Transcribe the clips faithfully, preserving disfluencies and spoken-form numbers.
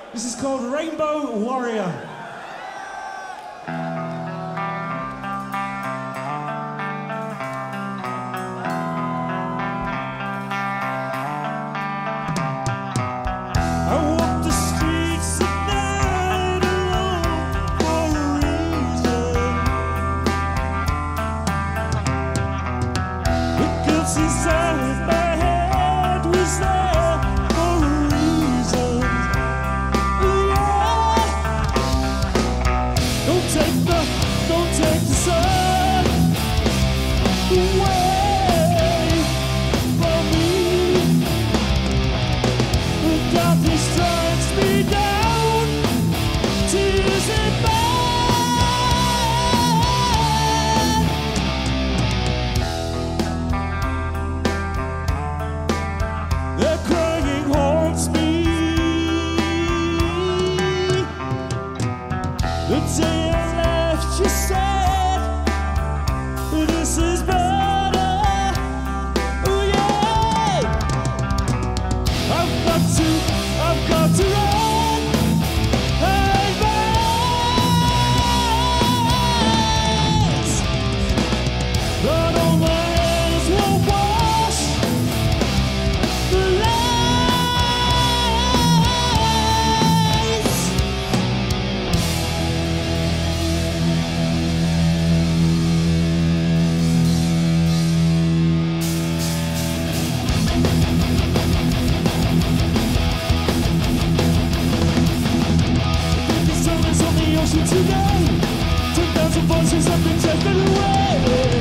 This is called Rainbow Warrior. The day I left, you said, this is better. Oh yeah. I've got to, I've got to run and rise. But all my hands won't wash the lies. Today, ten thousand voices have been taken away.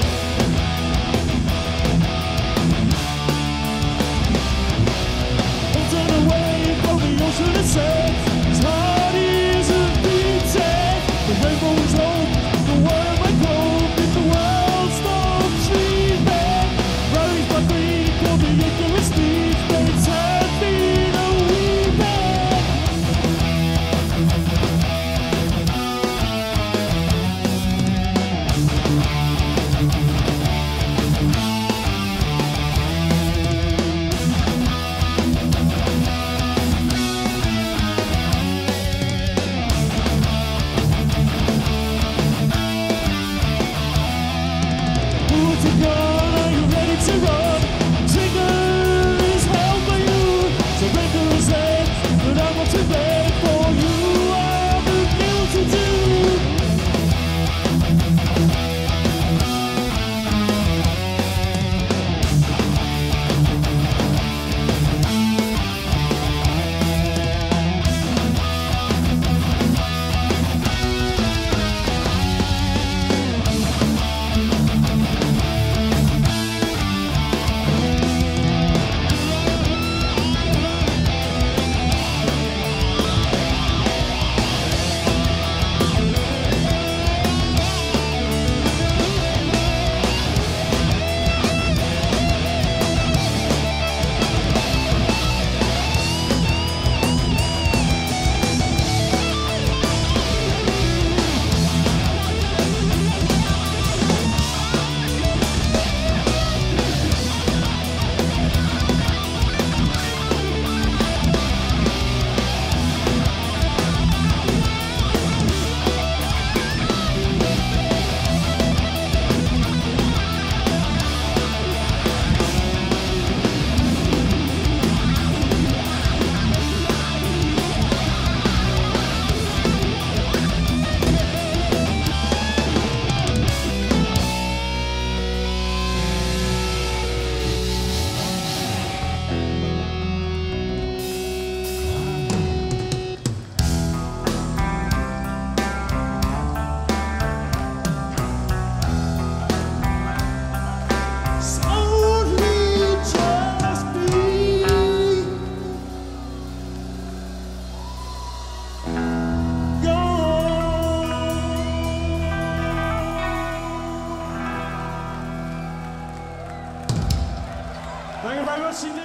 Hold on away from the ocean and say, his heart isn't beating. The rainbow is hope, the world might grow if the world stops dreaming. Raised by greed for the ignorant speech, fates have been a weeping. Thank you very much indeed.